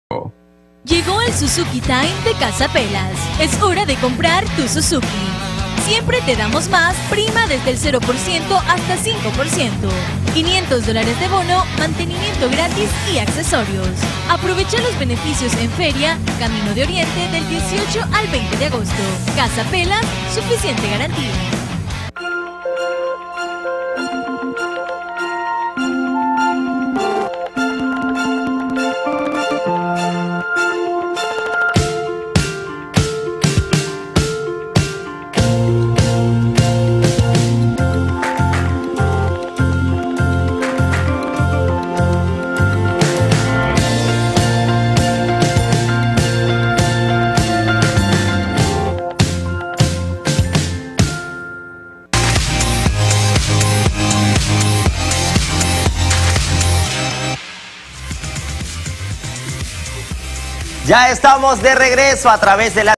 Llegó el Suzuki Time de Casa Pelas. Es hora de comprar tu Suzuki. Siempre te damos más, prima desde el 0% hasta 5%. $500 de bono, mantenimiento gratis y accesorios. Aprovecha los beneficios en feria, Camino de Oriente del 18 al 20 de agosto. Casa Pelas, suficiente garantía. Ya estamos de regreso a través de la